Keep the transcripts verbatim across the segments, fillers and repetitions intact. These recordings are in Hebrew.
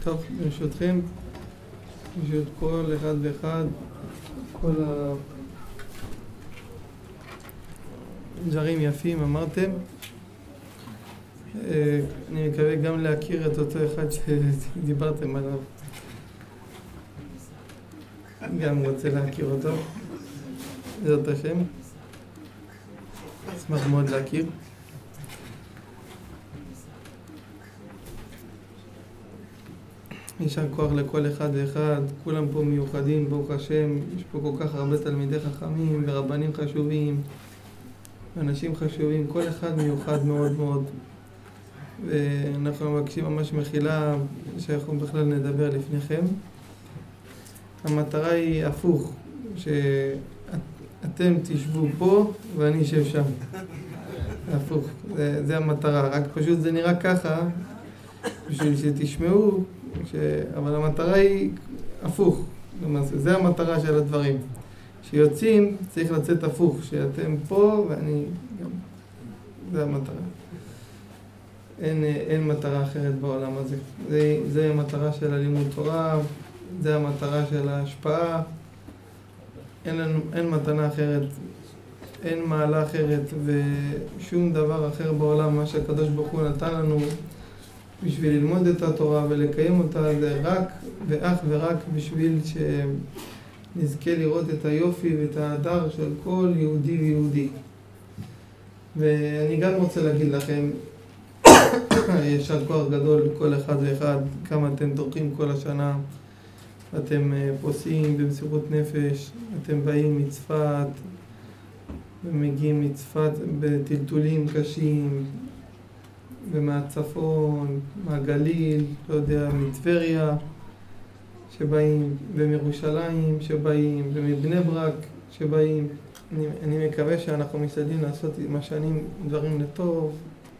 טוב, ברשותכם, ברשות כל אחד ואחד, כל הדברים יפים אמרתם. אני מקווה גם להכיר את אותו אחד שדיברתם עליו. גם רוצה להכיר אותו, בעזרת השם. אשמח מאוד להכיר. יישר כוח לכל אחד ואחד, כולם פה מיוחדים, ברוך השם, יש פה כל כך הרבה תלמידי חכמים ורבנים חשובים, אנשים חשובים, כל אחד מיוחד מאוד מאוד. ואנחנו מבקשים ממש מחילה שאנחנו בכלל נדבר לפניכם. המטרה היא הפוך, שאתם תשבו פה ואני אשב שם. הפוך, זה, זה המטרה, רק פשוט זה נראה ככה, בשביל שתשמעו, ש... אבל המטרה היא הפוך, למעשה, זה המטרה של הדברים. שיוצאים צריך לצאת הפוך, שאתם פה ואני גם, זה המטרה. אין, אין מטרה אחרת בעולם הזה. זה, זה המטרה של הלימוד תורה, זה המטרה של ההשפעה. אין לנו, אין מתנה אחרת, אין מעלה אחרת ושום דבר אחר בעולם. מה שהקדוש ברוך הוא נתן לנו בשביל ללמוד את התורה ולקיים אותה, זה רק ואך ורק בשביל שנזכה לראות את היופי ואת ההדר של כל יהודי ויהודי. ואני גם רוצה להגיד לכם, יישר כוח גדול לכל אחד ואחד, כמה אתם דורכים כל השנה, אתם פוסעים במסירות נפש, אתם באים מצפת, ומגיעים מצפת בטלטולים קשים, ומהצפון, מהגליל, לא יודע, מטבריה שבאים, ומירושלים שבאים, ומבני ברק שבאים. אני, אני מקווה שאנחנו משתדלים לעשות עם השנים דברים לטוב.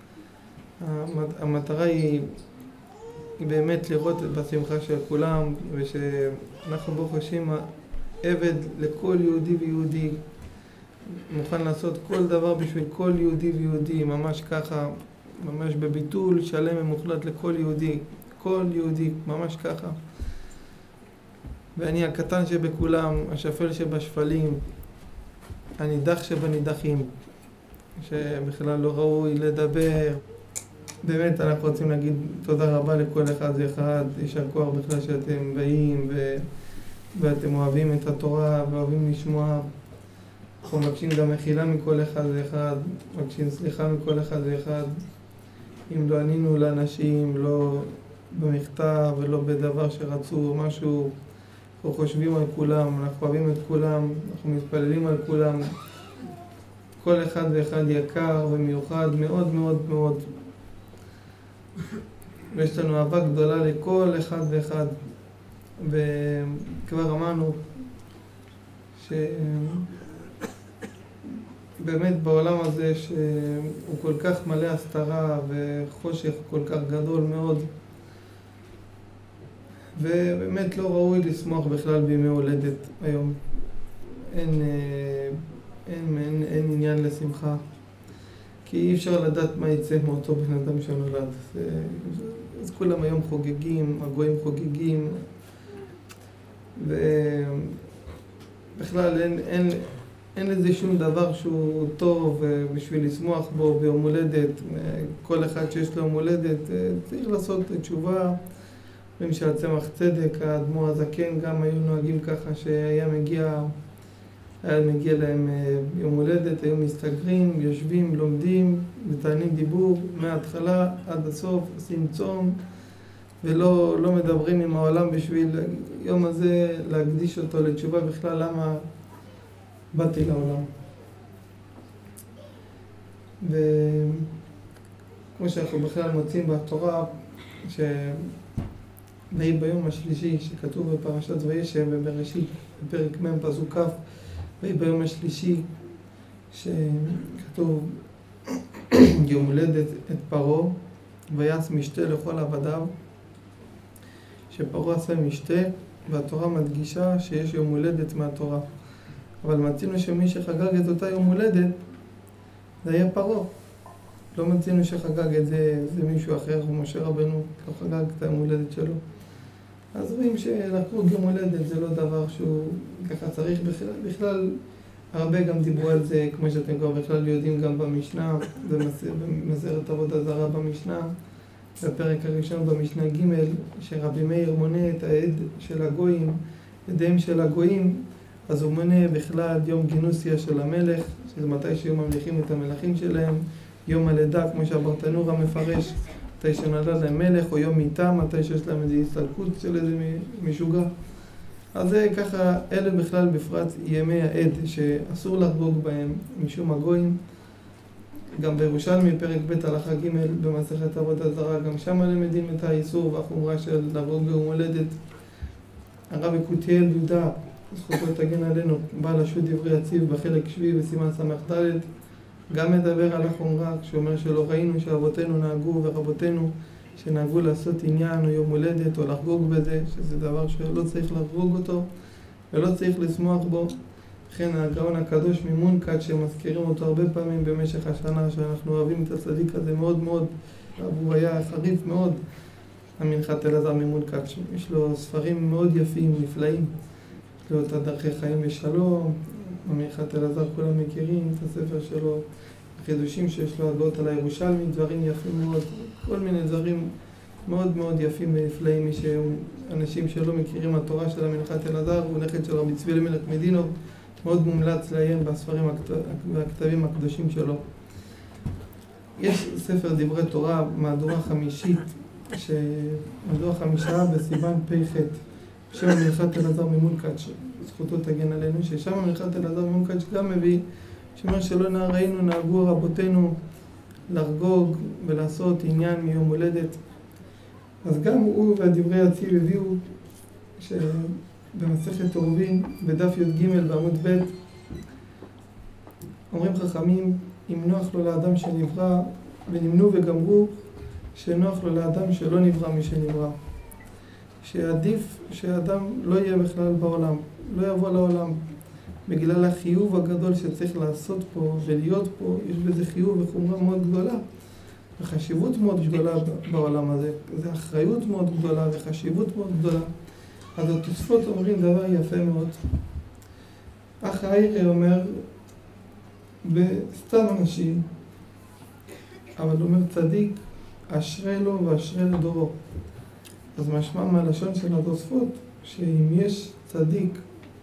המטרה היא, היא באמת לראות את השמחה של כולם, ושאנחנו ברוך השם עבד לכל יהודי ויהודי, מוכן לעשות כל דבר בשביל כל יהודי ויהודי, ממש ככה, ממש בביטול שלם ומוחלט לכל יהודי, כל יהודי, ממש ככה. ואני הקטן שבכולם, השפל שבשפלים, הנידח שבנידחים, שבכלל לא ראוי לדבר. באמת אנחנו רוצים להגיד תודה רבה לכל אחד ואחד, יישר כוח בכלל שאתם באים ו... ואתם אוהבים את התורה ואוהבים לשמוע. אנחנו מבקשים גם מחילה מכל אחד ואחד, מבקשים סליחה מכל אחד ואחד. אם לא ענינו לאנשים, לא במכתב ולא בדבר שרצו משהו, אנחנו חושבים על כולם, אנחנו אוהבים את כולם, אנחנו מתפללים על כולם. כל אחד ואחד יקר ומיוחד מאוד מאוד מאוד. ויש לנו אהבה גדולה לכל אחד ואחד. וכבר אמרנו שבאמת בעולם הזה שהוא כל כך מלא הסתרה וחושך כל כך גדול מאוד, ובאמת לא ראוי לשמוח בכלל בימי הולדת היום. אין, אין, אין, אין עניין לשמחה, כי אי אפשר לדעת מה יצא מאותו בן אדם שנולד. אז כולם היום חוגגים, הגויים חוגגים, ובכלל אין, אין, אין לזה שום דבר שהוא טוב בשביל לשמוח בו ביום הולדת. כל אחד שיש לו יום הולדת צריך לעשות תשובה. אומרים שהצמח צדק, האדמו"ר הזקן גם היו נוהגים ככה, שהיה מגיע, היה מגיע להם יום הולדת, היו מסתגרים, יושבים, לומדים, מתענים דיבור מההתחלה עד הסוף, עושים צום, ולא לא מדברים עם העולם בשביל יום הזה להקדיש אותו לתשובה בכלל למה באתי לעולם. וכמו שאנחנו בכלל מוצאים בתורה, ש... ויהי ביום השלישי שכתוב בפרשת וישב ובראשית בפרק מ' פסוק כ', ויהי ביום השלישי שכתוב יום הולדת את פרעה ויעש משתה לכל עבדיו, שפרעה עשה משתה, והתורה מדגישה שיש יום הולדת מהתורה. אבל מצינו שמי שחגג את אותה יום הולדת זה היה פרעה. לא מצינו שחגג את זה, זה מישהו אחר, משה רבנו לא חגג את היום הולדת שלו. אז רואים שלחגוג יום הולדת זה לא דבר שהוא ככה צריך בכלל, בכלל הרבה גם דיברו על זה, כמו שאתם כבר בכלל יודעים גם במשנה, במסכת עבודה זרה במשנה, בפרק הראשון במשנה ג', שרבי מאיר מונה את העד של הגויים, עדיהם של הגויים, אז הוא מונה בכלל יום גינוסיה של המלך, שזה מתי שהיו ממליכים את המלכים שלהם, יום הלידה, כמו שהברטנורה מפרש, מתי שנולד להם מלך, או יום מיטה, מתי שיש להם איזו הסתלקות של איזה משוגע. אז זה ככה, אלה בכלל בפרט ימי העד שאסור לחגוג בהם משום הגויים. גם בירושלמי, פרק ב' הלכה ג' במסכת עבודה זרה, גם שם למדים את האיסור והחומרה של לחגוג ביום הולדת. הרב יקותיאל יהודה, זכותו תגן עלינו, בא לשו"ת דברי הציב בחלק שביעי בסימן ס"ד, גם מדבר על החומרה, כשאומר שלא ראינו שאבותינו נהגו ורבותינו שנהגו לעשות עניין או יום הולדת או לחגוג בזה, שזה דבר שלא צריך לחגוג אותו ולא צריך לשמוח בו. לכן הגאון הקדוש ממונקאץ' שמזכירים אותו הרבה פעמים במשך השנה, שאנחנו אוהבים את הצדיק הזה מאוד מאוד, הוא היה חריף מאוד, המנחת אלעזר ממונקאץ'. יש לו ספרים מאוד יפים, נפלאים, יש לו את הדרכי חיים ושלום, המנחת אלעזר כולם מכירים את הספר שלו, החידושים שיש לו הגאות על הירושלמי, דברים יפים מאוד, כל מיני דברים מאוד מאוד יפים ונפלאים. מי שאנשים שלא מכירים התורה של המנחת אלעזר, הוא נכד של רבי צבי אלימלך מדינוב, מאוד מומלץ לעיין בספרים והכתבים הקדושים שלו. יש ספר דברי תורה, מהדורה חמישית, מהדורה חמישה בסימן פ"ח, בשם המנחת אלעזר ממונקאץ', זכותו תגן עלינו, ששם המנחת אלעזר ממונקאץ' גם מביא, שאומר שלא ראינו נהגו רבותינו לחגוג ולעשות עניין מיום הולדת. אז גם הוא והדברי הציב הביאו שבמסכת עורבין בדף י"ג בעמוד ב' אומרים חכמים, אם נוח לו לאדם שנברא, ונמנו וגמרו שנוח לו לאדם שלא נברא משנברא, שעדיף שאדם לא יהיה בכלל בעולם, לא יבוא לעולם, בגלל החיוב הגדול שצריך לעשות פה ולהיות פה. יש בזה חיוב וחומרה מאוד גדולה וחשיבות מאוד גדולה בעולם הזה, זה אחריות מאוד גדולה וחשיבות מאוד גדולה. אז התוספות אומרים דבר יפה מאוד. אח האירי אומר בסתם אנשים, אבל אומר צדיק אשרי לו ואשרי לדורו. אז משמע מהלשון של התוספות שאם יש צדיק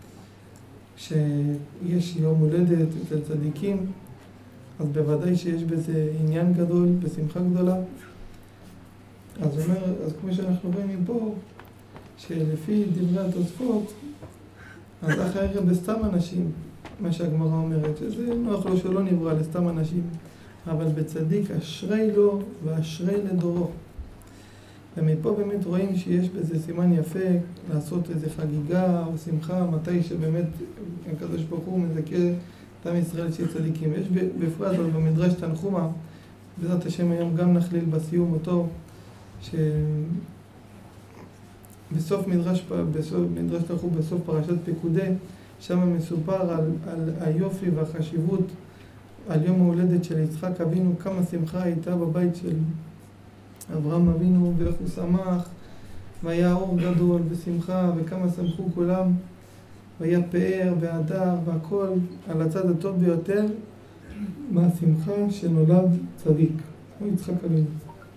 שיש יום הולדת אצל צדיקים, אז בוודאי שיש בזה עניין גדול, בשמחה גדולה. אז אומר, אז כמו שאנחנו רואים מפה, שלפי דברי התוספות, אז אחרי בסתם אנשים, מה שהגמרא אומרת, שזה נוח לו שלא נברא לסתם אנשים, אבל בצדיק אשרי לו ואשרי לדורו. ומפה באמת רואים שיש בזה סימן יפה לעשות איזה חגיגה או שמחה, מתי שבאמת הקדוש ברוך הוא מזכה את עם ישראל של צדיקים. יש בפרט במדרש תנחומא, בעזרת השם היום גם נכליל בסיום אותו, שבסוף מדרש, בסוף, מדרש תנחומא בסוף פרשת פקודי, שם מסופר על, על היופי והחשיבות, על יום ההולדת של יצחק אבינו, כמה שמחה הייתה בבית של אברהם אבינו ואיך הוא שמח, והיה אור גדול ושמחה וכמה שמחו כולם, והיה פאר והדר והכל על הצד הטוב ביותר מהשמחה שנולד צדיק, הוא יצחק אבינו.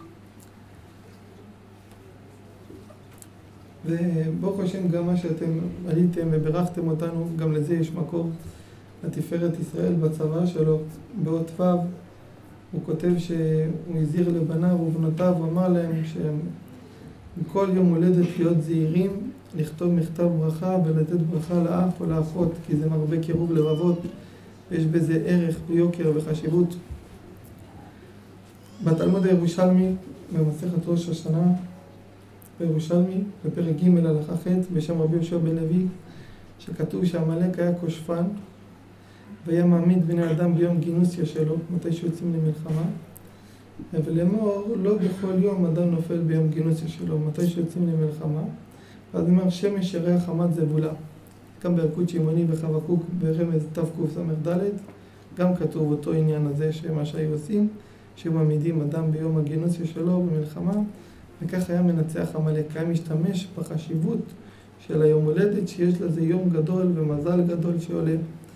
וברוך השם גם מה שאתם עליתם וברכתם אותנו, גם לזה יש מקור. לתפארת ישראל בצבא שלו באות ו' הוא כותב שהוא הזהיר לבניו ובנותיו, הוא אמר להם שבכל יום הולדת להיות זהירים, לכתוב מכתב ברכה ולתת ברכה לאח או לאחות, כי זה מרבה קירוב לבבות ויש בזה ערך ויוקר וחשיבות. בתלמוד הירושלמי במסכת ראש השנה בירושלמי בפרק ג' הלכה ח' בשם רבי יהושע בן לוי, שכתוב שעמלק היה קושפן והיה מעמיד בני אדם ביום גינוסיה שלו, מתי שיוצאים למלחמה, ולאמור לא בכל יום אדם נופל ביום גינוסיה שלו, מתי שיוצאים למלחמה. ואז אומר שמש ירח חמת זבולה, גם בילקוט שמעוני וחבקוק ברמז תקס"ד, גם כתוב אותו עניין הזה שמה שהיו עושים, שמעמידים אדם ביום הגינוסיה שלו במלחמה, וכך היה מנצח עמלק, היה משתמש בחשיבות של היום הולדת, שיש לזה יום גדול ומזל גדול שעולה.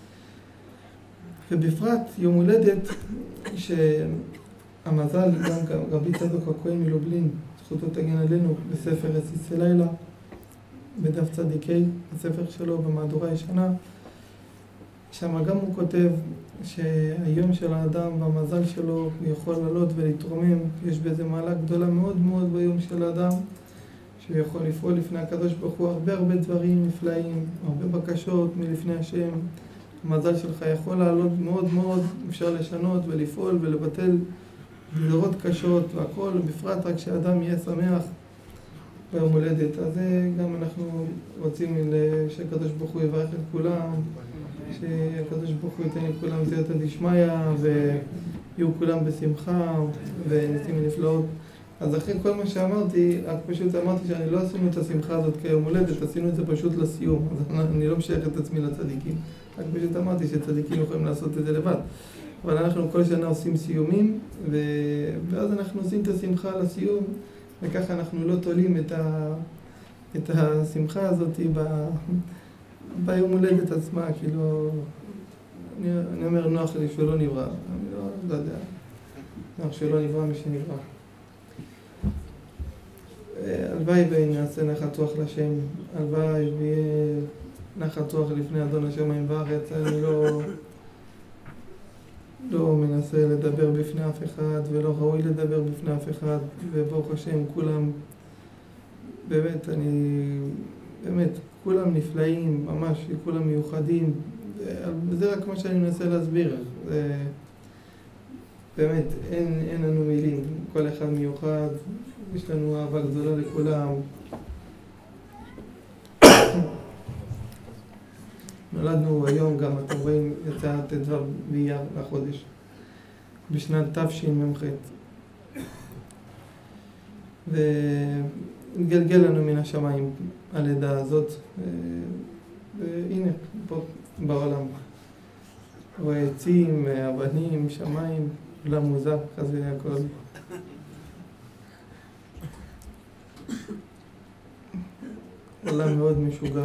ובפרט יום הולדת, שהמזל, גם רבי צדוק הכהן מלובלין, זכותו תגן עלינו, בספר רסיסי לילה, בדף צדיקי, בספר שלו במהדורה ישנה, שם גם הוא כותב שהיום של האדם והמזל שלו יכול לעלות ולהתרומם, יש בזה מעלה גדולה מאוד מאוד ביום של האדם, שהוא יכול לפעול לפני הקדוש ברוך הוא הרבה הרבה דברים נפלאים, הרבה בקשות מלפני השם. המזל שלך יכול לעלות מאוד מאוד, אפשר לשנות ולפעול ולבטל גזרות קשות והכל, בפרט רק שהאדם יהיה שמח ביום הולדת. אז גם אנחנו רוצים שהקדוש ברוך הוא יברך את כולם, שהקדוש ברוך הוא ייתן לכולם סייעתא דשמיא ויהיו כולם בשמחה וניסים ונפלאות. אז אחרי כל מה שאמרתי, רק פשוט אמרתי שאני לא עשינו את השמחה הזאת כיום הולדת, עשינו את זה פשוט לסיום. אז אני לא משייך את עצמי לצדיקים, רק פשוט אמרתי שצדיקים יכולים לעשות את זה לבד. אבל אנחנו כל שנה עושים סיומים, ו... ואז אנחנו עושים את השמחה לסיום, וככה אנחנו לא תולים את, ה... את השמחה הזאת ב... ביום הולדת עצמה, כאילו... אני, אני אומר נוח לי שלא נברא, אני לא, לא יודע, נוח שלא נברא מי שנברא. הלוואי ונעשה נחת רוח לשם, הלוואי ויהיה נחת רוח לפני אדון השמיים וארץ. אני לא, לא מנסה לדבר בפני אף אחד ולא ראוי לדבר בפני אף אחד, וברוך השם כולם, באמת, אני, באמת, כולם נפלאים, ממש, כולם מיוחדים, וזה רק מה שאני מנסה להסביר. זה, באמת, אין, אין לנו מילים, כל אחד מיוחד, יש לנו אהבה גדולה לכולם. נולדנו היום, גם אתם רואים, יצא ט"ו באייר לחודש, בשנת תשמ"ח. והתגלגל לנו מן השמיים הלידה הזאת, והנה, פה בעולם. רואה עצים, אבנים, שמיים, עולם מוזר, כזה הכל. עולם מאוד משוגע.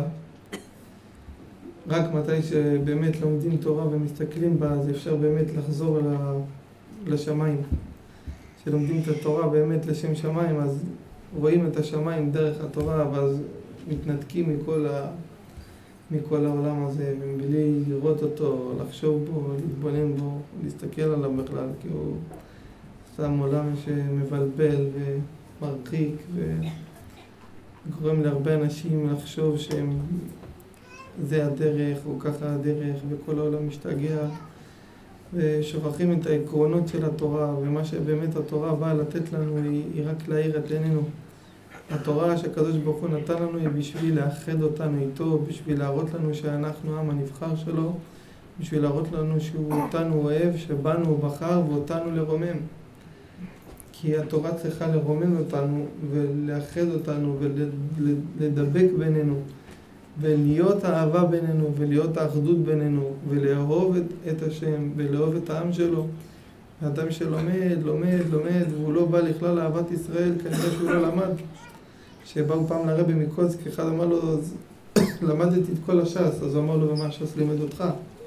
רק מתי שבאמת לומדים תורה ומסתכלים בה, אז אפשר באמת לחזור לשמיים. כשלומדים את התורה באמת לשם שמיים, אז רואים את השמיים דרך התורה, ואז מתנתקים מכל, ה... מכל העולם הזה, ובלי לראות אותו, לחשוב בו, להתבונן בו, להסתכל עליו בכלל, כי הוא שם עולם שמבלבל ומרחיק, וגורם להרבה אנשים לחשוב שהם זה הדרך, או ככה הדרך, וכל העולם משתגע, ושוכחים את העקרונות של התורה, ומה שבאמת התורה באה לתת לנו היא, היא רק להאיר את עינינו. התורה שהקדוש ברוך הוא נתן לנו היא בשביל לאחד אותנו איתו, בשביל להראות לנו שאנחנו העם הנבחר שלו, בשביל להראות לנו שהוא אותנו אוהב, שבנו הוא בחר ואותנו לרומם. כי התורה צריכה לרומם אותנו ולאחד אותנו ולדבק בינינו, ולהיות האהבה בינינו, ולהיות האחדות בינינו, ולאהוב את, את השם, ולאהוב את העם שלו. האדם שלומד, לומד, לומד, והוא לא בא לכלל אהבת ישראל, כנראה שהוא לא למד. שבאו פעם לרבי מקוצק, אחד אמר לו, למדתי את כל הש"ס, אז הוא אמר לו, ומה הש"ס לימד אותך?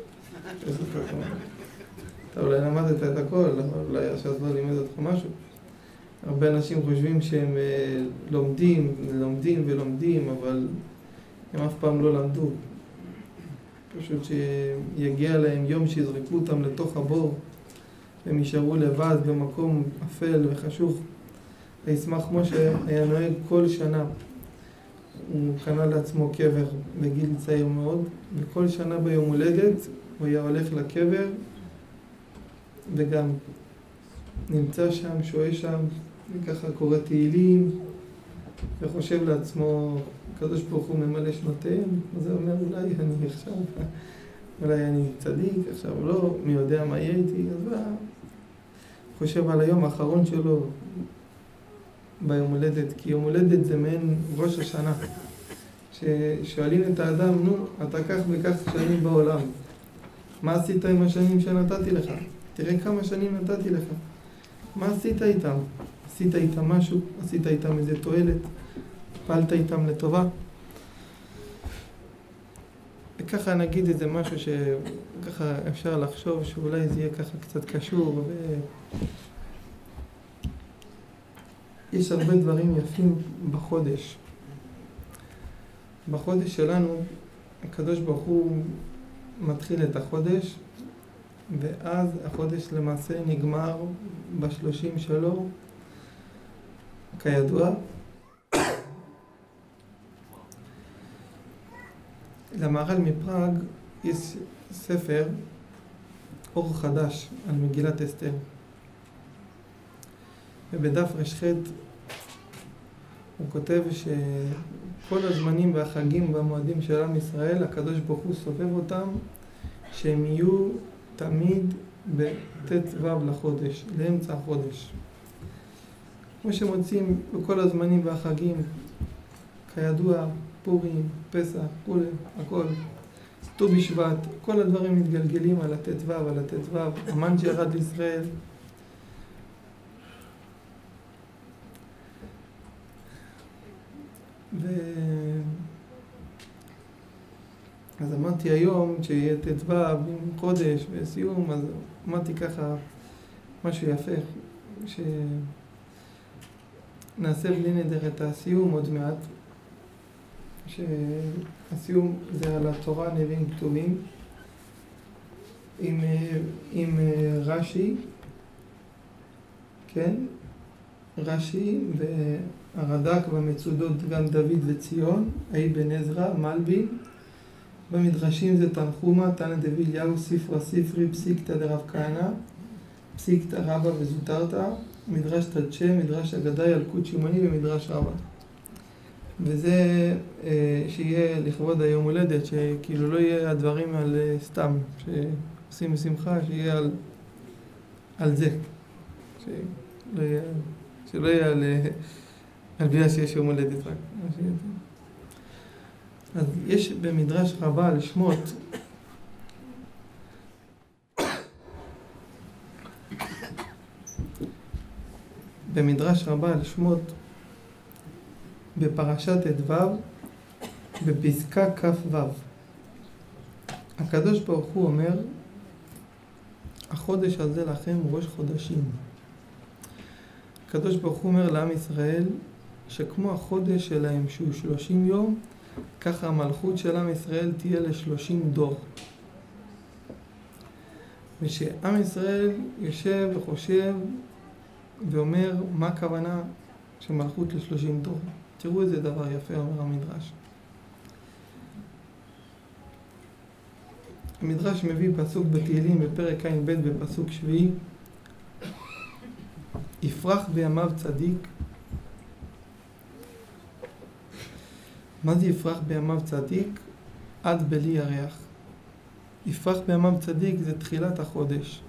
אתה אולי למדת את הכל, אבל אולי הש"ס לא לימד אותך משהו. הרבה אנשים חושבים שהם לומדים, לומדים ולומדים, אבל הם אף פעם לא למדו. פשוט שיגיע להם יום שיזרקו אותם לתוך הבור, והם יישארו לבד במקום אפל וחשוך. וישמח משה היה נוהג כל שנה. הוא קנה לעצמו קבר בגיל צעיר מאוד, וכל שנה ביום הולדת הוא היה הולך לקבר, וגם נמצא שם, שוהה שם, וככה קורא תהילים, וחושב לעצמו, הקדוש ברוך הוא ממלא שנותיהם, אז הוא אומר, אולי אני עכשיו, אולי אני צדיק, עכשיו לא, מי יודע מה יהיה איתי, אז הוא חושב על היום האחרון שלו ביום הולדת, כי יום הולדת זה מעין ראש השנה, ששואלים את האדם, נו, אתה כך וכך שנים בעולם, מה עשית עם השנים שנתתי לך? תראה כמה שנים נתתי לך, מה עשית איתם? עשית איתם משהו, עשית איתם איזה תועלת, פעלת איתם לטובה. וככה נגיד איזה משהו שככה אפשר לחשוב שאולי זה יהיה ככה קצת קשור, ו... יש הרבה דברים יפים בחודש. בחודש שלנו, הקדוש ברוך הוא מתחיל את החודש, ואז החודש למעשה נגמר בשלושים שלו, כידוע. למהר"ל מפראג יש ספר אור חדש על מגילת אסתר. ובדף רש"ח הוא כותב שכל הזמנים והחגים והמועדים של עם ישראל, הקדוש ברוך הוא סובב אותם, שהם יהיו תמיד בט"ו לחודש, לאמצע החודש. כמו שמוצאים בכל הזמנים והחגים, כידוע, פורים, פסח, כולי, הכל, ט"ו בשבט, כל הדברים מתגלגלים על הט"ו, על הט"ו, המן שירד לישראל. ו... אז אמרתי היום שיהיה ט"ו עם חודש וסיום, אז אמרתי ככה משהו יפה, שנעשה בלי נדר את הסיום עוד מעט, שהסיום זה על התורה נביאים כתובים, עם, עם רש"י, כן? רש"י והרד"ק במצודות גם דוד וציון, אבן עזרא, מלבי. במדרשים זה תנחומא, תנא דבי אליהו, ספרא ספרי, פסיקתא דרב כהנא, פסיקתא רבא וזוטרתא, מדרש תדשא, מדרש אגדה, ילקוט שמעוני ומדרש רבא. וזה אה, שיהיה לכבוד היום הולדת, שכאילו לא יהיה הדברים על אה, סתם, שעושים בשמחה, שיהיה על, על זה. שלא יהיה, שלא יהיה על, על בגלל שיש יום הולדת רק. אז יש במדרש רבה על שמות, במדרש רבה על שמות, בפרשת ט"ו, בפסקה כ"ו. הקדוש ברוך הוא אומר, החודש הזה לכם ראש חודשים. הקדוש ברוך הוא אומר לעם ישראל, שכמו החודש שלהם שהוא שלושים יום, ככה המלכות של עם ישראל תהיה לשלושים דור. ושעם ישראל יושב וחושב ואומר מה הכוונה שמלכות לשלושים דור. תראו איזה דבר יפה אומר המדרש. המדרש מביא פסוק בתהילים בפרק ע"ב בפסוק שביעי, יפרח בימיו צדיק. מה זה יפרח בימיו צדיק? עד בלי ירח. יפרח בימיו צדיק זה תחילת החודש,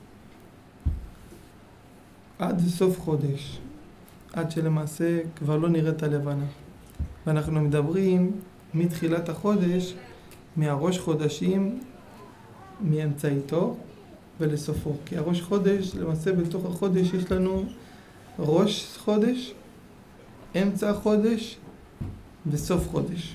עד סוף חודש, עד שלמעשה כבר לא נראית הלבנה. ואנחנו מדברים מתחילת החודש, מהראש חודשים, מאמצעיתו ולסופו. כי הראש חודש, למעשה בתוך החודש יש לנו ראש חודש, אמצע החודש וסוף חודש.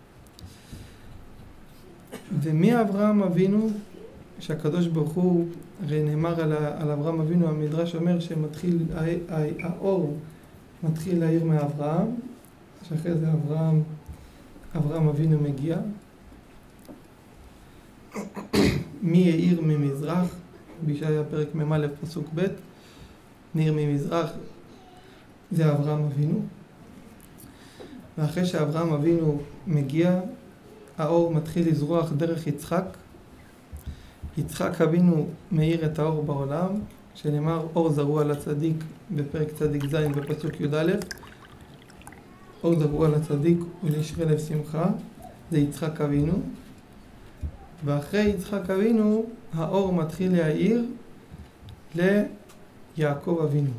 ומאברהם אבינו, שהקדוש ברוך הוא, הרי נאמר על, על אברהם אבינו, המדרש אומר שמתחיל, האור מתחיל להאיר מאברהם, שאחרי זה אברהם, אברהם אבינו מגיע. מי יאיר ממזרח? בישעיה פרק מ"א פסוק ב', נאיר ממזרח, זה אברהם אבינו. ואחרי שאברהם אבינו מגיע, האור מתחיל לזרוח דרך יצחק. יצחק אבינו מאיר את האור בעולם, שנאמר אור זרוע לצדיק בפרק צדיק ז' בפסוק י"א. אור זרוע לצדיק ולשרי לב שמחה, זה יצחק אבינו. ואחרי יצחק אבינו, האור מתחיל להאיר ליעקב אבינו.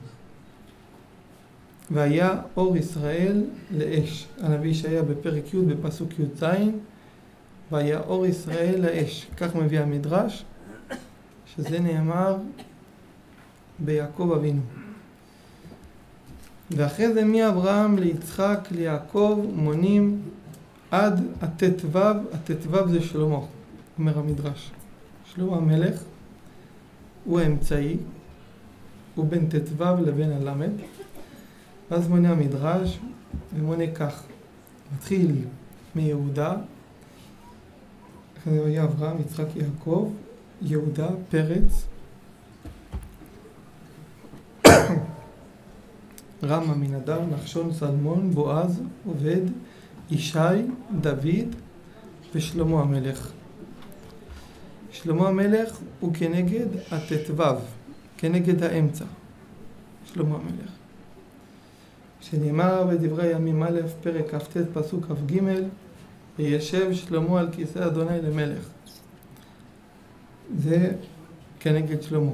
והיה אור ישראל לאש. הנביא ישעיה בפרק י' בפסוק י"ז, והיה אור ישראל לאש. כך מביא המדרש, שזה נאמר ביעקב אבינו. ואחרי זה מאברהם ליצחק ליעקב מונים עד הט"ו, הט"ו זה שלמה, אומר המדרש. שלמה המלך הוא האמצעי, הוא בין ט"ו לבין הלמד. ואז מונה המדרש ומונה כך, מתחיל מיהודה, אחרי זה היה אברהם, יצחק, יעקב, יהודה, פרץ, רם, עמינדב, נחשון, סלמון, בועז, עובד, ישי, דוד ושלמה המלך. שלמה המלך הוא כנגד הט"ו, כנגד האמצע, שלמה המלך. שנאמר בדברי ימים א', פרק כ"ט, פסוק כ"ג, וישב שלמה על כיסא אדוני למלך. זה כנגד שלמה.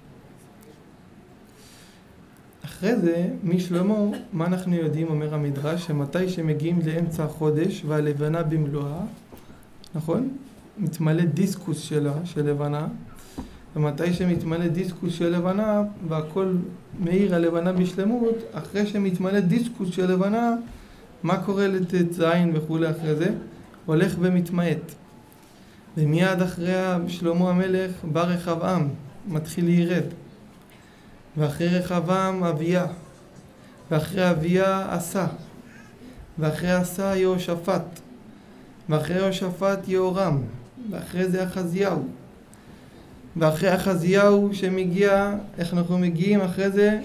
אחרי זה, משלמה, מה אנחנו יודעים, אומר המדרש, שמתי שמגיעים לאמצע החודש והלבנה במלואה, נכון? מתמלא דיסקוס שלה, של לבנה, ומתי שמתמלא דיסקוס של לבנה, והכל מאיר הלבנה בשלמות, אחרי שמתמלא דיסקוס של לבנה, מה קורה לט"ז וכו' אחרי זה? הולך ומתמעט. ומיד אחרי שלמה המלך בא רחבעם, מתחיל להירד. ואחרי רחבעם אביה, ואחרי אביה עשה, ואחרי עשה יהושפט, ואחרי יהושפט יהורם, ואחרי זה אחזיהו, ואחרי אחזיהו שמגיע, איך אנחנו מגיעים אחרי זה?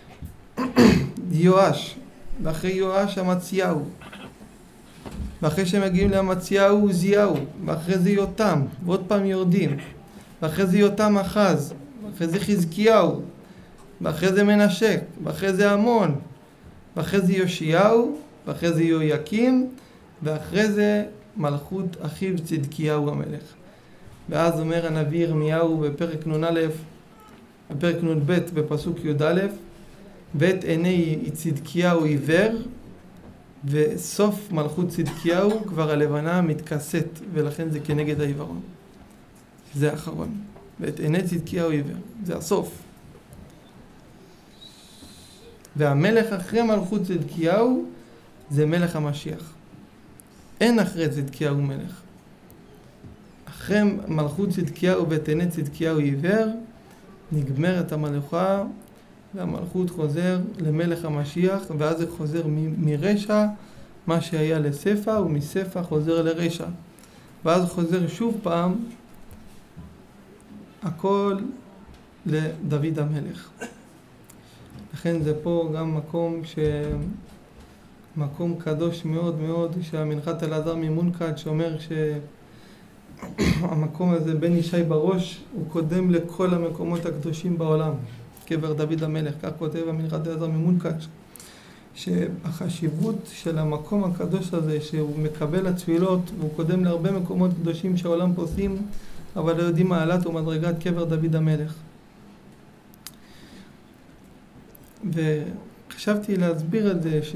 יואש, ואחרי יואש אמציהו, ואחרי שמגיעים לאמציהו עוזיהו, ואחרי זה יותם, ועוד פעם יורדים, ואחרי זה יותם אחז, ואחרי זה חזקיהו, ואחרי זה מנשק, ואחרי זה עמון, ואחרי זה יאשיהו, ואחרי זה יהויקים, ואחרי זה מלכות אחיו צדקיהו המלך. ואז אומר הנביא ירמיהו בפרק נ"א, בפרק נ"ב בפסוק י"א, בית עיני צדקיהו עיוור, וסוף מלכות צדקיהו כבר הלבנה מתכסת, ולכן זה כנגד העיוורון. זה האחרון. בית עיני צדקיהו עיוור, זה הסוף. והמלך אחרי מלכות צדקיהו זה מלך המשיח. אין אחרי צדקיהו מלך. אחרי מלכות צדקיהו בית עיני צדקיהו עיוור, נגמרת המלוכה והמלכות חוזר למלך המשיח, ואז זה חוזר מ- מרשע מה שהיה לספא, ומספא חוזר לרשע. ואז חוזר שוב פעם הכל לדוד המלך. לכן זה פה גם מקום ש... מקום קדוש מאוד מאוד, שהמנחת אלעזר ממונקאץ' שאומר שהמקום הזה בן ישי בראש הוא קודם לכל המקומות הקדושים בעולם, קבר דוד המלך. כך כותב המנחת אלעזר ממונקאץ', שהחשיבות של המקום הקדוש הזה שהוא מקבל התפילות והוא קודם להרבה מקומות קדושים שהעולם פוסים, אבל לא יודעים מעלת ומדרגת קבר דוד המלך. וחשבתי להסביר את זה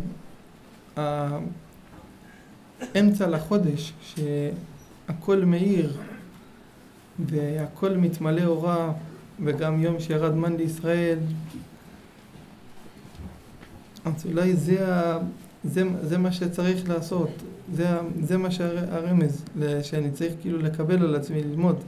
שהאמצע לחודש שהכל מאיר והכל מתמלא אורה, וגם יום שירד מן לישראל, אז אולי זה, זה, זה מה שצריך לעשות, זה, זה מה שהרמז שאני צריך כאילו לקבל על עצמי, ללמוד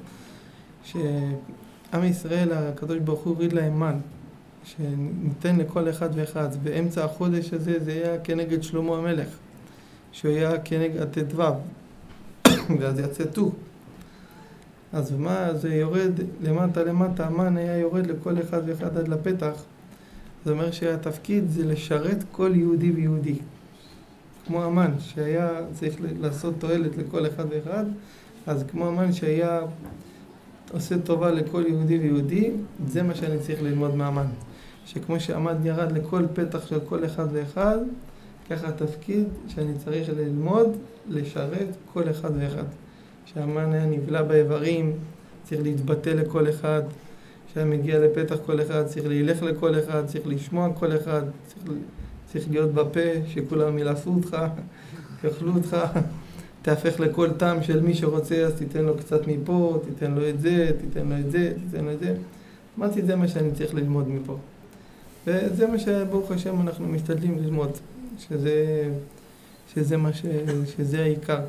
שעם ישראל הקדוש ברוך הוא הוריד להם מן, שניתן לכל אחד ואחד. באמצע החודש הזה זה היה כנגד שלמה המלך, שהוא היה כנגד הט"ו, ואז יצא ט"ו. אז מה, זה יורד למטה למטה, המן היה יורד לכל אחד ואחד עד לפתח. זאת אומרת שהתפקיד זה לשרת כל יהודי ויהודי. כמו המן שהיה צריך לעשות תועלת לכל אחד ואחד, אז כמו המן שהיה עושה טובה לכל יהודי ויהודי, זה מה שאני צריך ללמוד מהמן. שכמו שהמן ירד לכל פתח של כל אחד ואחד, ככה התפקיד שאני צריך ללמוד, לשרת כל אחד ואחד. שהמן היה נבלע באיברים, צריך להתבטא לכל אחד, כשהיה מגיע לפתח כל אחד, צריך להילך לכל אחד, צריך לשמוע כל אחד, צריך, צריך להיות בפה, שכולם ילעפו אותך, יאכלו אותך, תהפך לכל טעם של מי שרוצה, אז תיתן לו קצת מפה, תיתן לו את זה, תיתן לו את זה, תיתן לו את זה. אמרתי, זה מה שאני צריך ללמוד מפה. וזה מה שברוך השם אנחנו משתדלים ללמוד, שזה, שזה מה ש, שזה העיקר.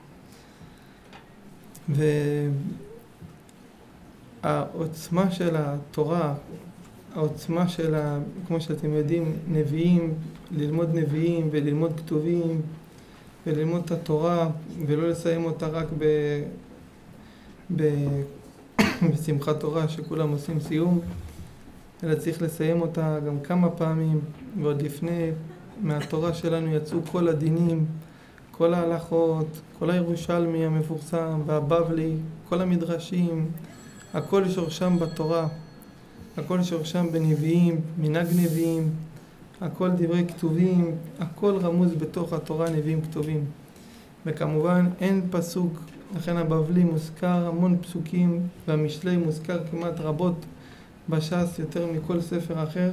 והעוצמה של התורה, העוצמה של, ה, כמו שאתם יודעים, נביאים, ללמוד נביאים וללמוד כתובים וללמוד את התורה ולא לסיים אותה רק ב, ב, בשמחת תורה שכולם עושים סיום, אלא צריך לסיים אותה גם כמה פעמים, ועוד לפני, מהתורה שלנו יצאו כל הדינים, כל ההלכות, כל הירושלמי המפורסם והבבלי, כל המדרשים, הכל שורשם בתורה, הכל שורשם בנביאים, מנהג נביאים, הכל דברי כתובים, הכל רמוז בתוך התורה, נביאים כתובים. וכמובן אין פסוק, לכן הבבלי מוזכר המון פסוקים, והמשלי מוזכר כמעט רבות בש"ס יותר מכל ספר אחר.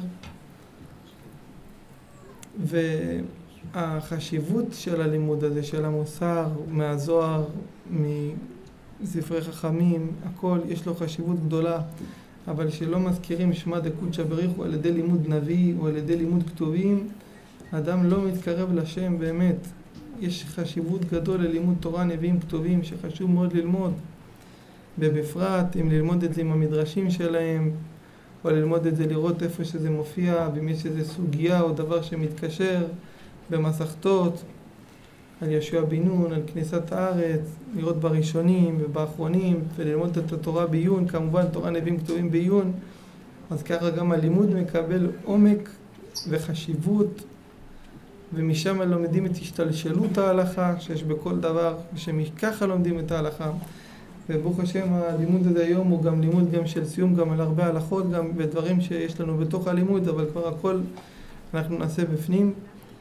והחשיבות של הלימוד הזה, של המוסר, מהזוהר, מספרי חכמים, הכל יש לו חשיבות גדולה, אבל שלא מזכירים שמע דקודשא בריך הוא על ידי לימוד נביא או על ידי לימוד כתובים, אדם לא מתקרב לשם באמת. יש חשיבות גדול ללימוד תורה, נביאים כתובים, שחשוב מאוד ללמוד, ובפרט אם ללמוד את זה עם המדרשים שלהם, או ללמוד את זה, לראות איפה שזה מופיע, ואם יש איזו סוגיה או דבר שמתקשר במסכתות, על יהושע בן נון, על כניסת הארץ, לראות בראשונים ובאחרונים, וללמוד את התורה בעיון, כמובן תורה נביאים כתובים בעיון, אז ככה גם הלימוד מקבל עומק וחשיבות, ומשם לומדים את השתלשלות ההלכה שיש בכל דבר, ושככה לומדים את ההלכה. וברוך השם הלימוד הזה היום הוא גם לימוד גם של סיום, גם על הרבה הלכות, גם בדברים שיש לנו בתוך הלימוד, אבל כבר הכל אנחנו נעשה בפנים.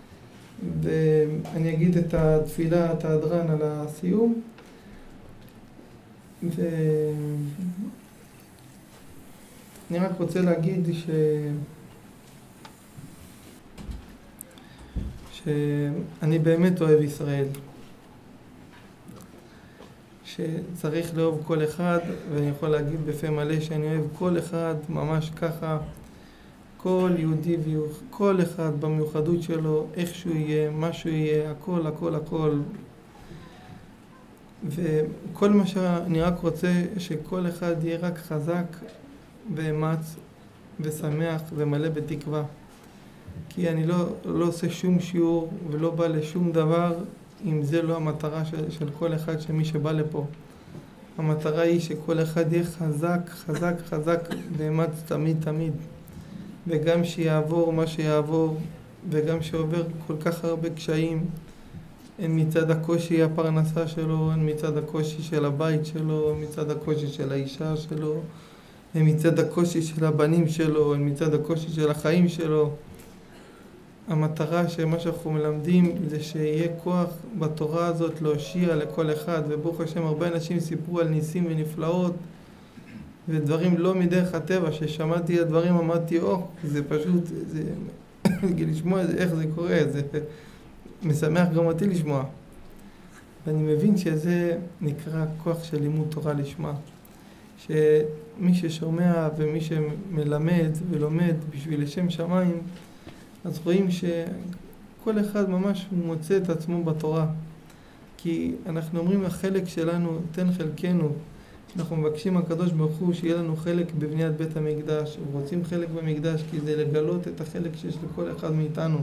ואני אגיד את התפילה, את ההדרן על הסיום. ואני רק רוצה להגיד ש... שאני באמת אוהב ישראל. שצריך לאהוב כל אחד, ואני יכול להגיד בפה מלא שאני אוהב כל אחד, ממש ככה, כל יהודי וכל אחד במיוחדות שלו, איך שהוא יהיה, מה שהוא יהיה, הכל, הכל, הכל. וכל מה שאני רק רוצה שכל אחד יהיה רק חזק ואמץ ושמח ומלא בתקווה. כי אני לא, לא עושה שום שיעור ולא בא לשום דבר אם זה לא המטרה של, של כל אחד, שמי שבא לפה. המטרה היא שכל אחד יהיה חזק, חזק, חזק ואמץ תמיד תמיד. וגם שיעבור מה שיעבור, וגם שעובר כל כך הרבה קשיים, הן מצד הקושי הפרנסה שלו, הן מצד הקושי של הבית שלו, הן מצד הקושי של האישה שלו, הן מצד הקושי של הבנים שלו, הן מצד הקושי של החיים שלו. המטרה שמה שאנחנו מלמדים זה שיהיה כוח בתורה הזאת להושיע לכל אחד, וברוך השם הרבה אנשים סיפרו על ניסים ונפלאות ודברים לא מדרך הטבע. ששמעתי הדברים אמרתי, או, זה פשוט, זה, לשמוע איך זה קורה, זה משמח גם אותי לשמוע. ואני מבין שזה נקרא כוח של לימוד תורה לשמה, שמי ששומע ומי שמלמד ולומד בשביל לשם שמיים, אז רואים שכל אחד ממש מוצא את עצמו בתורה. כי אנחנו אומרים החלק שלנו, תן חלקנו. אנחנו מבקשים הקדוש ברוך הוא שיהיה לנו חלק בבניית בית המקדש. רוצים חלק במקדש כי זה לגלות את החלק שיש לכל אחד מאיתנו.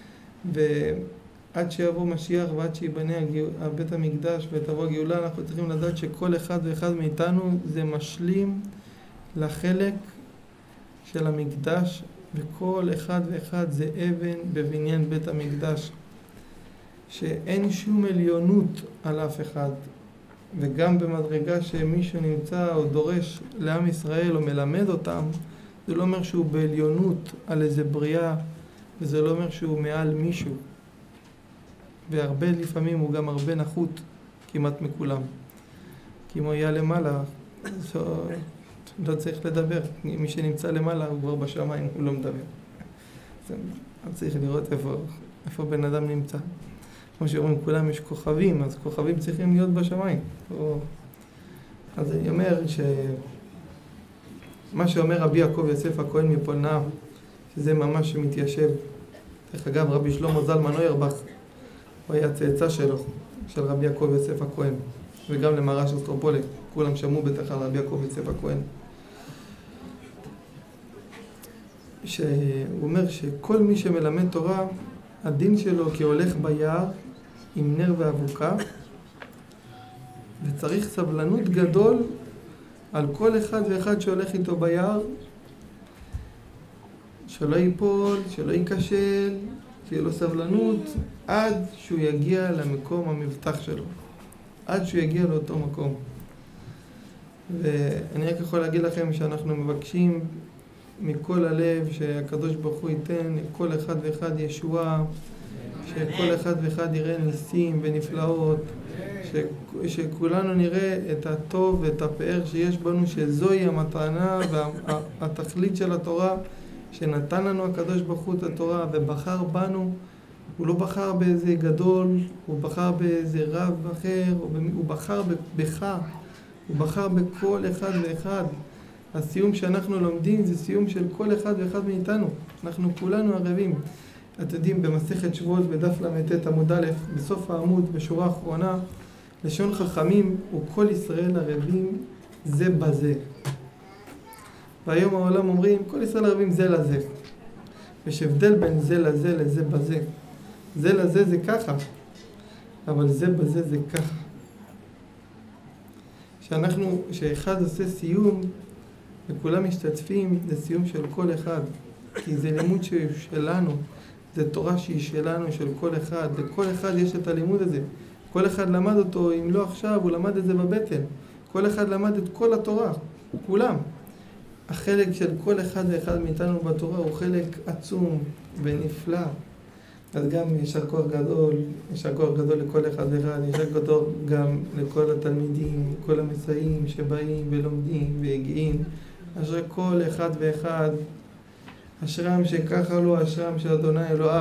ועד שיבוא משיח ועד שיבנה בית המקדש ותבוא הגאולה, אנחנו צריכים לדעת שכל אחד ואחד מאיתנו זה משלים לחלק של המקדש, וכל אחד ואחד זה אבן בבניין בית המקדש, שאין שום עליונות על אף אחד. וגם במדרגה שמישהו נמצא או דורש לעם ישראל או מלמד אותם, זה לא אומר שהוא בעליונות על איזה בריאה, וזה לא אומר שהוא מעל מישהו. והרבה לפעמים הוא גם הרבה נחות כמעט מכולם. כי אם הוא היה למעלה, so, לא צריך לדבר. מי שנמצא למעלה הוא כבר בשמיים, הוא לא מדבר. אז צריך לראות איפה, איפה בן אדם נמצא. כמו שאומרים, כולם יש כוכבים, אז כוכבים צריכים להיות בשמיים. או... אז אני אומר ש... מה שאומר רבי יעקב יוסף הכהן מפולנא, שזה ממש מתיישב. דרך אגב, רבי שלמה זלמן אוירבך, הוא היה צאצא שלו, של רבי יעקב יוסף הכהן, וגם למהר"ש אוסטרופולי, כולם שמעו בטח על רבי יעקב יוסף הכהן. שהוא אומר שכל מי שמלמד תורה, הדין שלו כהולך ביער עם נר ואבוקה, וצריך סבלנות גדול על כל אחד ואחד שהולך איתו ביער, שלא ייפול, שלא ייכשל, שיהיה לו סבלנות, עד שהוא יגיע למקום המבטח שלו, עד שהוא יגיע לאותו מקום. ואני רק יכול להגיד לכם שאנחנו מבקשים מכל הלב שהקדוש ברוך הוא ייתן לכל אחד ואחד ישועה, שכל אחד ואחד יראה ניסים ונפלאות, ש... שכולנו נראה את הטוב ואת הפאר שיש בנו, שזוהי המתנה והתכלית של התורה, שנתן לנו הקדוש ברוך הוא את התורה ובחר בנו. הוא לא בחר באיזה גדול, הוא בחר באיזה רב אחר, הוא בחר בך, הוא בחר בכל אחד ואחד. הסיום שאנחנו לומדים זה סיום של כל אחד ואחד מאיתנו. אנחנו כולנו ערבים. אתם יודעים, במסכת שבועות בדף למ"ט עמוד א', בסוף העמוד, בשורה האחרונה, לשון חכמים וכל ישראל ערבים זה בזה. והיום העולם אומרים, כל ישראל ערבים זה לזה. יש הבדל בין זה לזה לזה בזה. זה לזה זה ככה, אבל זה בזה זה ככה. שאנחנו, שאחד עושה סיום, וכולם משתתפים, זה סיום של כל אחד. כי זה לימוד שלנו, זה תורה שהיא שלנו, של כל אחד. לכל אחד יש את הלימוד הזה. כל אחד למד אותו, אם לא עכשיו, הוא למד את זה בבטן. כל אחד למד את כל התורה, כולם. החלק של כל אחד ואחד מאיתנו בתורה הוא חלק עצום ונפלא. אז גם ישר כוח גדול, ישר כוח גדול לכל אחד ואחד, ישר כוח גם לכל התלמידים, כל המסייעים שבאים ולומדים והגיעים. אשרי כל אחד ואחד, אשרם שככה לו, אשרם של אדוני אלוהיו.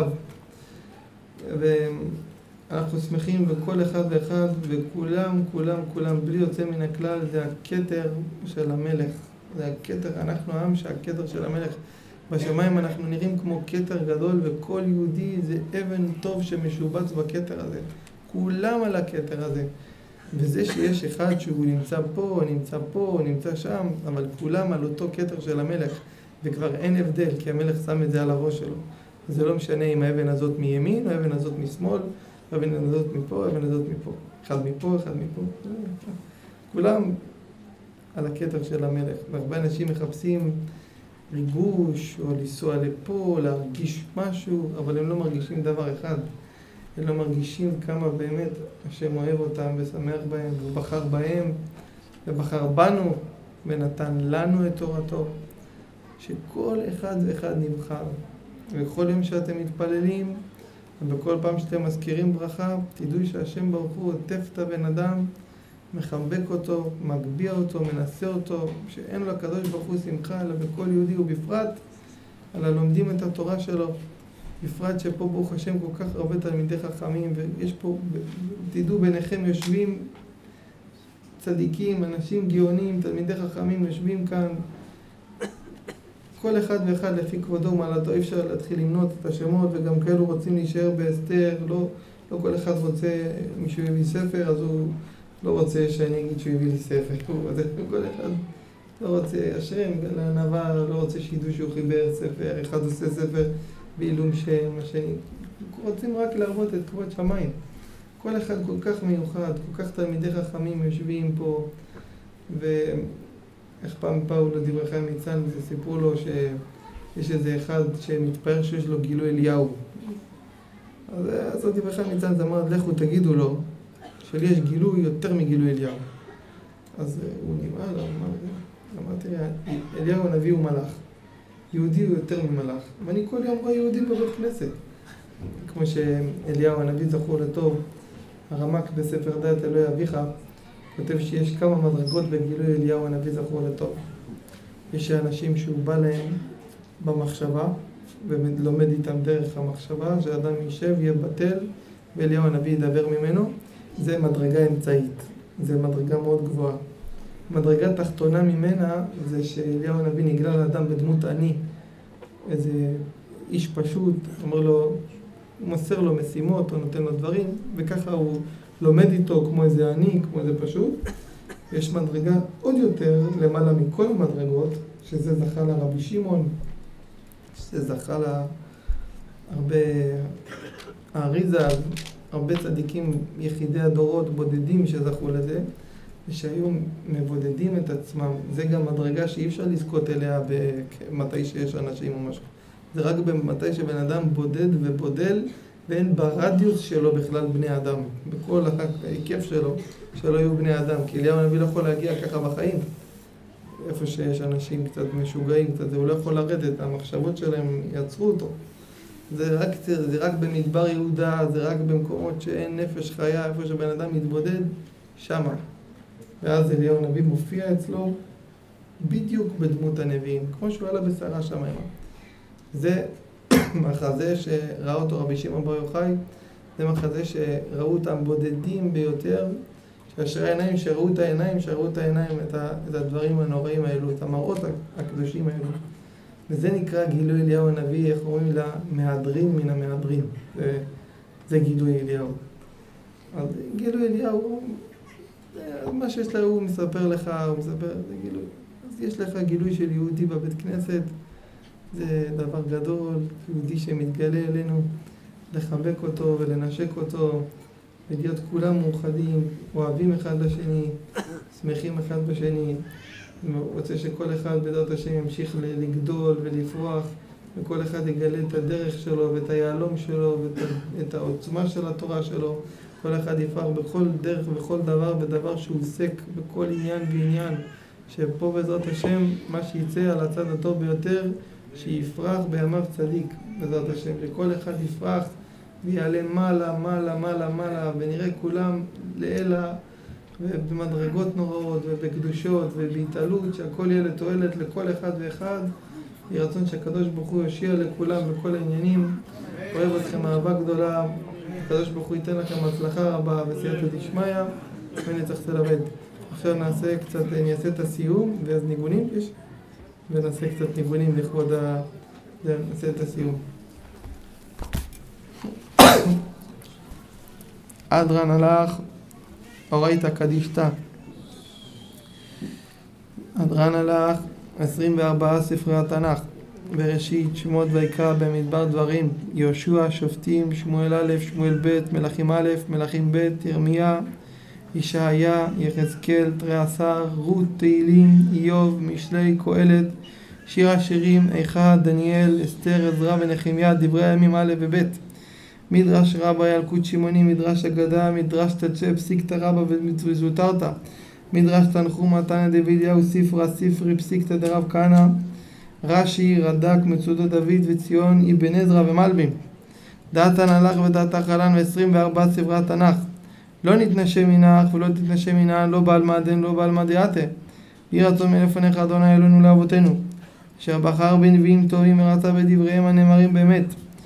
ואנחנו שמחים בכל אחד ואחד, וכולם, כולם, כולם, בלי יוצא מן הכלל, זה הכתר של המלך. זה הכתר, אנחנו העם שהכתר של המלך. בשמיים אנחנו נראים כמו כתר גדול, וכל יהודי זה אבן טוב שמשובץ בכתר הזה. כולם על הכתר הזה. וזה שיש אחד שהוא נמצא פה, נמצא פה, נמצא שם, אבל כולם על אותו כתר של המלך. וכבר אין הבדל, כי המלך שם את זה על הראש שלו. זה לא משנה אם האבן הזאת מימין, או האבן הזאת משמאל, האבן הזאת מפה, האבן הזאת מפה. אחד מפה, אחד מפה. כולם על הכתר של המלך. והרבה אנשים מחפשים ריגוש, או לנסוע לפה, להרגיש משהו, אבל הם לא מרגישים דבר אחד. הם לא מרגישים כמה באמת השם אוהב אותם ושמח בהם, והוא בחר בהם, ובחר בנו, ונתן לנו את תורתו. שכל אחד ואחד נבחר. וכל יום שאתם מתפללים, ובכל פעם שאתם מזכירים ברכה, תדעו שהשם ברוך הוא עוטף את הבן אדם, מחבק אותו, מגביה אותו, מנסה אותו, שאין לו הקדוש ברוך הוא שמחה, אלא בכל יהודי ובפרט, על הלומדים את התורה שלו. בפרט שפה ברוך השם כל כך הרבה תלמידי חכמים, ויש פה, תדעו, ביניכם יושבים צדיקים, אנשים גאונים, תלמידי חכמים יושבים כאן, כל אחד ואחד לפי כבודו ומעלתו. אי אפשר להתחיל למנות את השמות, וגם כאלו רוצים להישאר בהסתר, לא, לא כל אחד רוצה, מישהו יביא ספר, אז הוא לא רוצה שאני אגיד שהוא יביא לי ספר, כל אחד לא רוצה, השם, לענווה, לא רוצה שידעו שהוא חיבר ספר, אחד עושה ספר בעילום שם, השני, רוצים רק להראות את כבוד שמיים. כל אחד כל כך מיוחד, כל כך תלמידי חכמים יושבים פה, ואיך פעם באו לדברי חיים ניצן, וסיפרו לו שיש איזה אחד שמתפאר שיש לו גילוי אליהו. אז דברי חיים ניצן, זה אמר, לכו תגידו לו, שלי יש גילוי יותר מגילוי אליהו. אז הוא נבהל, אמר, אמרתי, אליהו הנביא הוא מלאך. יהודי הוא יותר ממלאך. ואני כל יום רואה יהודי בבית כנסת. כמו שאליהו הנביא זכור לטוב, הרמ"ק בספר דעת אלוהי אביך, כותב שיש כמה מדרגות בגילוי אליהו הנביא זכור לטוב. יש אנשים שהוא בא להם במחשבה, ולומד איתם דרך המחשבה, שאדם יישב, יהיה בטל, ואליהו הנביא ידבר ממנו. זה מדרגה אמצעית. זה מדרגה מאוד גבוהה. מדרגה תחתונה ממנה זה שאליהו הנביא נגלה לאדם בדמות עני, איזה איש פשוט, אומר לו, הוא מוסר לו משימות או נותן לו דברים, וככה הוא לומד איתו כמו איזה עני, כמו איזה פשוט. יש מדרגה עוד יותר למעלה מכל המדרגות, שזה זכה לרבי שמעון, שזה זכה לה הרבה האריזה, הרבה צדיקים יחידי הדורות בודדים שזכו לזה, ושהיום מבודדים את עצמם. זה גם מדרגה שאי אפשר לזכות אליה במתי שיש אנשים או משהו. זה רק במתי שבן אדם בודד ובודל, ואין ברדיוס שלו בכלל בני אדם. בכל ההיקף שלו, שלא יהיו בני אדם. כי אליהו הנביא לא יכול להגיע ככה בחיים. איפה שיש אנשים קצת משוגעים, קצת, הוא לא יכול לרדת, המחשבות שלהם יצרו אותו. זה רק, זה רק במדבר יהודה, זה רק במקומות שאין נפש חיה, איפה שבן אדם מתבודד, שמה. ואז אליהו הנביא מופיע אצלו בדיוק בדמות הנביאים, כמו שהוא עלה בסערה שמה. זה מחזה שראה אותו רבי שמעון בר יוחאי, זה מחזה שראו אותם בודדים ביותר, שאשרי העיניים שראו את העיניים, שראו את העיניים, את, ה, את הדברים הנוראים האלו, את המראות הקדושים האלו. וזה נקרא גילוי אליהו הנביא, איך אומרים לה, מהדרין מן המהדרין. זה, זה גילוי אליהו. אז גילוי אליהו, מה שיש לה הוא מספר לך, הוא מספר, זה גילוי. אז יש לך גילוי של יהודי בבית כנסת, זה דבר גדול, יהודי שמתגלה אלינו, לחבק אותו ולנשק אותו, ולהיות כולם מאוחדים, אוהבים אחד לשני, שמחים אחד בשני. רוצה שכל אחד בעזרת השם ימשיך לגדול ולפרוח, וכל אחד יגלה את הדרך שלו ואת היהלום שלו ואת העוצמה של התורה שלו. כל אחד יפרח בכל דרך ובכל דבר ודבר שהוא עוסק, בכל עניין ועניין, שפה בעזרת השם מה שיצא על הצד הטוב ביותר, שיפרח בימיו צדיק בעזרת השם, שכל אחד יפרח ויעלה מעלה, מעלה, מעלה, מעלה, ונראה כולם לאלה ובמדרגות נוראות ובקדושות ובהתעלות, שהכל יהיה לתועלת לכל אחד ואחד. יהי רצון שהקדוש ברוך הוא יושיע לכולם בכל העניינים. אוהב אתכם אהבה גדולה, הקדוש ברוך הוא ייתן לכם הצלחה רבה וסייעתא דשמיא, ונצליח ללמד. עכשיו נעשה קצת, אני אעשה את הסיום, ואז ניגונים יש, ונעשה קצת ניגונים לכבוד ה... נעשה את הסיום. אדרן הלך, אורייתא קדישתא. אדרן הלך, עשרים וארבעה ספרי התנ"ך. בראשית, שמות ויקרא, במדבר דברים, יהושע, שופטים, שמואל א', שמואל ב', מלכים א', מלכים ב', ירמיה, ישעיה, יחזקאל, תרי עשר, רות, תהילים, איוב, משלי, קהלת, שיר השירים, איכה, דניאל, אסתר, עזרא ונחמיה, דברי הימים א' וב'. מדרש רבה ילקוט שמעוני, מדרש אגדה, מדרש תצ'ה, פסיקתא רבה וזוטרתא, מדרש תנחומא, תנא דאביליהו, ספרא ספרי, פסיקתא דרב כהנא, רש"י, רד"ק, מצודות דוד וציון, אבן עזרא ומלבים. דעתן הלך ודעתך חלן, ועשרים וארבעה ספרי התנ"ך. לא נתנשא מנך ולא תתנשא מנן, לא בעל מעדן, לא בעל מעדייתא. יהי רצון מלפניך אדוני אלוהינו לאבותינו, אשר בחר בנביאים טובים ורצה בדבריהם הנאמרים באמת,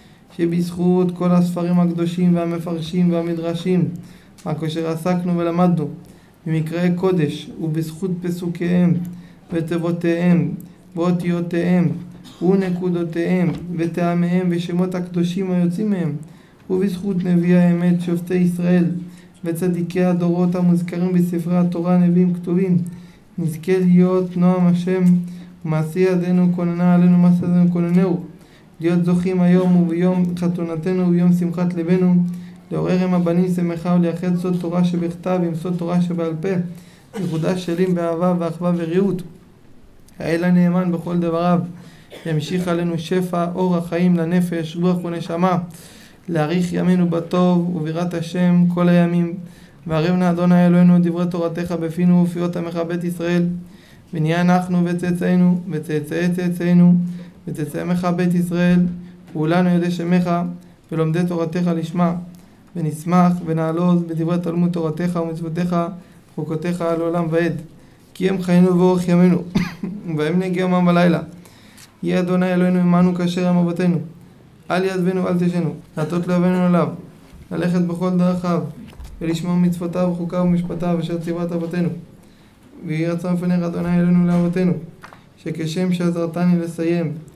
שבזכות כל הספרים הקדושים והמפרשים והמדרשים, רק אשר עסקנו ולמדנו, במקראי קודש ובזכות פסוקיהם ותיבותיהם ואותיותיהם ונקודותיהם וטעמיהם ושמות הקדושים היוצאים מהם, ובזכות נביאי האמת שופטי ישראל וצדיקי הדורות המוזכרים בספרי התורה נביאים כתובים, נזכה להיות נועם השם ומעשי ידינו כוננה עלינו, מעשי ידינו כוננהו, להיות זוכים היום וביום חתונתנו וביום שמחת לבנו, לעורר עם הבנים שמחה ולייחד סוד תורה שבכתב עם סוד תורה שבעל פה, וחודש שלים באהבה ואחווה ורעות. האל הנאמן בכל דבריו, ימשיך עלינו שפע אור החיים לנפש, רוח ונשמה, להאריך ימינו בטוב ובירת השם כל הימים. וערב נא אדוני אלוהינו דברי תורתך בפינו ופיות עמך בית ישראל, ונהיה אנחנו וצאצאינו וצאצאי צאצאינו וצאצאי עמך בית ישראל, וכולנו יודעי שמך ולומדי תורתך לשמה, ונשמח ונעלוז בדברי תלמוד תורתך ומצוותיך וחוקותיך לעולם ועד, כי הם חיינו ואורך ימינו ובהם נגיע יומם ולילה. יהיה אדוני אלוהינו עמנו כאשר עם אבותינו, אל יעזבנו ואל תשנו, להטות לאויבינו עליו, ללכת בכל דרכיו ולשמור מצוותיו וחוקיו ומשפטיו אשר ציוות אבותינו. ויהי רצון לפניך אדוני אלוהינו לאבותינו, שכשם שעזרתני לסיים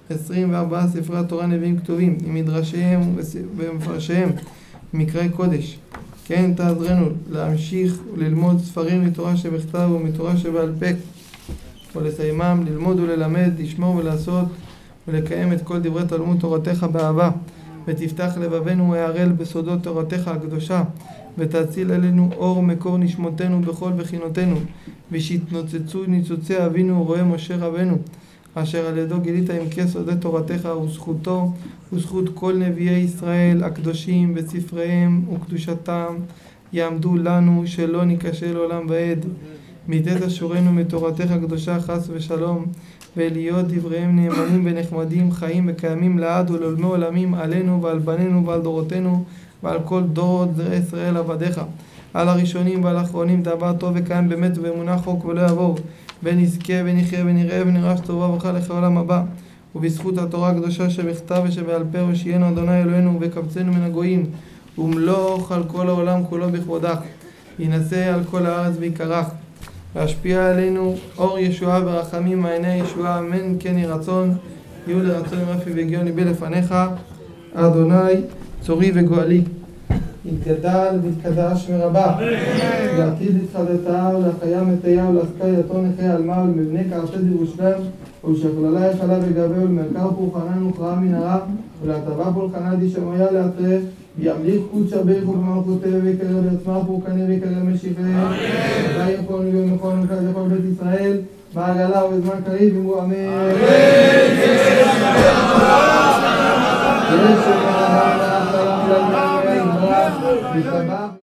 עשרים וארבעה ספרי התורה נביאים כתובים, עם מדרשיהם ומפרשיהם, מקראי קודש. כן תעזרנו להמשיך ללמוד ספרים מתורה שבכתב ומתורה שבעל פה, ולסיימם, ללמוד וללמד, לשמור ולעשות ולקיים את כל דברי תלמוד תורתך באהבה, ותפתח לבבנו הערל בסודות תורתך הקדושה, ותציל עלינו אור מקור נשמותינו בכל בחינותינו, ושיתנוצצו ניצוצי אבינו רואה משה רבנו, אשר על ידו גילית עמקי סודי תורתך וזכותו וזכות כל נביאי ישראל הקדושים בספריהם וקדושתם יעמדו לנו שלא ניכשל עולם ועד. מיתת שורנו מתורתך הקדושה חס ושלום, ולהיות דבריהם נאמנים ונחמדים חיים וקיימים לעד ולעולמי עולמים עלינו ועל בנינו ועל דורותינו ועל כל דורות זרעי ישראל עבדיך, על הראשונים ועל האחרונים דבר טוב וקיים באמת ובאמונה חוק ולא יעבור, ונזכה ונחיה ונראה ונראה שטובה וברכה לך לעולם הבא. ובזכות התורה הקדושה שבכתב ושבעל פה הושיענו אדוני אלוהינו וקבצנו מן הגויים ומלוך על כל העולם כולו בכבודך, ינסה על כל הארץ ויקרח, להשפיע עלינו אור ישועה ורחמים מעייני ישועה, אמן כן יהי רצון. יהיו לרצון רפי והגיון ליבי לפניך אדוני צורי וגואלי, יתגדל ויתקדש מרבה, לעתיד התחדתה ולחיה מתיה ולעסקה יתון נכה עלמה ולמבנה קרתת ירושלם ולשכללה יחלה וגבה ולמרכר פורחנן וכרעה מנהרה ולהטבה פולחנה דשמיה לאתרה וימליך קודש בריך ובמלכותיה ויקרא בעצמה פורקנה ויקרא משיחיה ודאי יכון ויומכון וכזה כל בית ישראל מעגלה ובזמן קריב אמרו אמן. אמן.